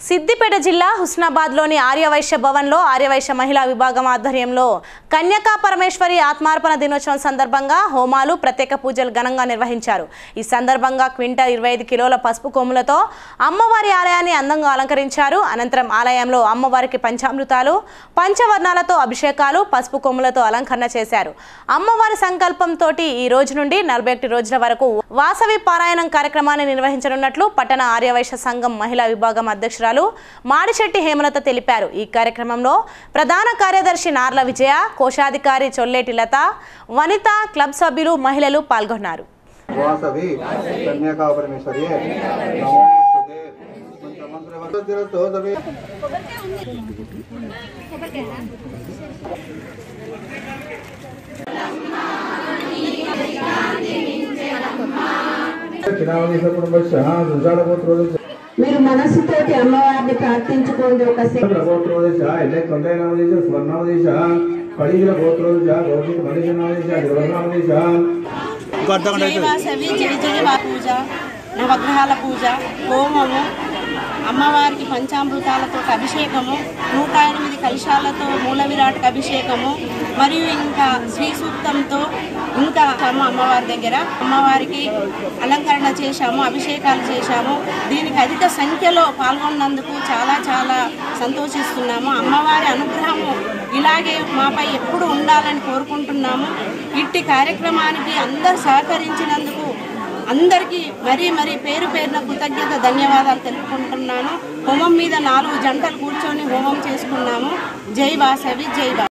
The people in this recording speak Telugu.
సిద్దిపేట జిల్లా హుస్నాబాద్లోని ఆర్యవైశ్య భవన్లో ఆర్యవైశ్య మహిళా విభాగం ఆధ్వర్యంలో కన్యకా పరమేశ్వరి ఆత్మార్పణ దినోత్సవం సందర్భంగా హోమాలు ప్రత్యేక పూజలు ఘనంగా నిర్వహించారు। ఈ సందర్భంగా క్వింటల్ 25 కిలోల పసుపు కొమ్ములతో అమ్మవారి ఆలయాన్ని అందంగా అలంకరించారు। అనంతరం ఆలయంలో అమ్మవారికి పంచామృతాలు పంచవర్ణాలతో అభిషేకాలు పసుపు కొమ్ములతో అలంకరణ చేశారు। అమ్మవారి సంకల్పంతో ఈ రోజు నుండి 41 రోజుల వరకు వాసవి పారాయణం కార్యక్రమాన్ని నిర్వహించనున్నట్లు పట్టణ ఆర్యవైశ్య సంఘం మహిళా విభాగం అధ్యక్షురాలు మాడిశెట్టి హేమలత తెలిపారు। ఈ కార్యక్రమంలో ప్రధాన కార్యదర్శి నార్ల విజయ, కోశాధికారి చొల్లేటి లత, వనిత క్లబ్ సభ్యులు మహిళలు పాల్గొన్నారు। వాసవి కన్యకా పరమేశ్వరి మీరు మనసుతోటి అమ్మవారిని ప్రార్థించుకోండి। ఒక పూజ, నవగ్రహాల పూజ, హోమము, అమ్మవారికి పంచామృతాలతో అభిషేకము, 108 కలశాలతో మూల విరాట్కి అభిషేకము, మరియు ఇంకా శ్రీ సూక్తంతో ఇంకా అమ్మవారి దగ్గర అమ్మవారికి అలంకరణ చేశాము, అభిషేకాలు చేశాము। దీనికి అధిక సంఖ్యలో పాల్గొన్నందుకు చాలా చాలా సంతోషిస్తున్నాము। అమ్మవారి అనుగ్రహము ఇలాగే మాపై ఎప్పుడు ఉండాలని కోరుకుంటున్నాము। ఇట్టి కార్యక్రమానికి అందరూ సహకరించినందుకు అందరికీ మరీ పేరు పేరున కృతజ్ఞత ధన్యవాదాలు తెలుపుకుంటున్నాను। హోమం మీద 4 జంటలు కూర్చొని హోమం చేసుకున్నాము। జై వాసవి, జై